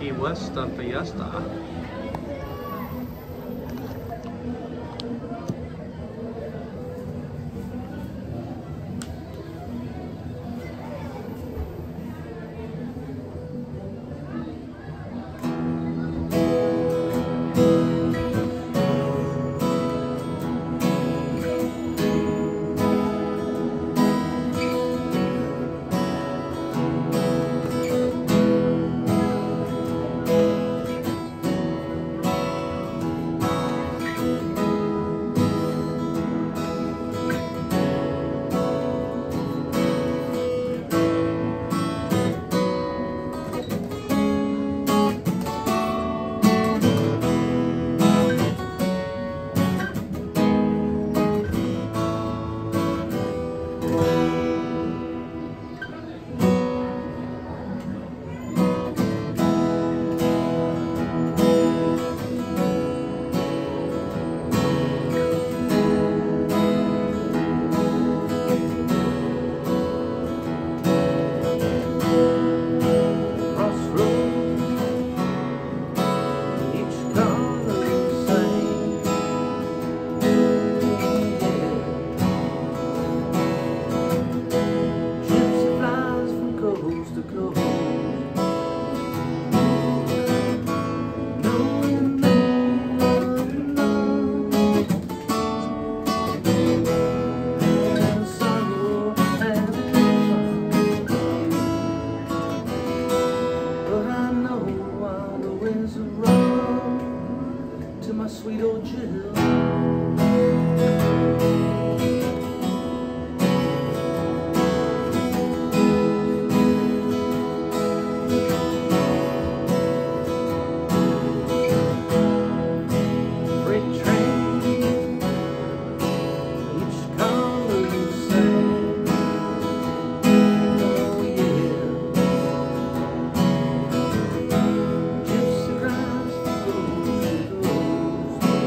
Key West Fiesta. To my sweet old Jill. Freight train, each color the same. Oh yeah, gypsy rides the coast to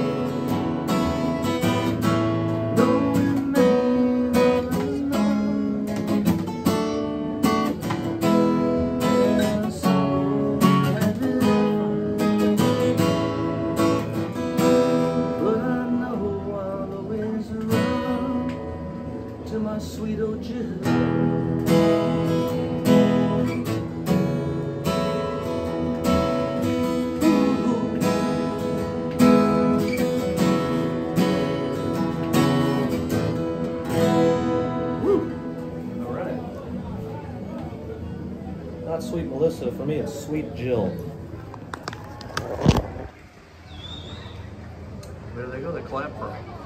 coast. No remain alone, and so having fun. But I know I'll always run to my sweet old Jill. Not Sweet Melissa, for me it's Sweet Jill. Where do they go? They clap for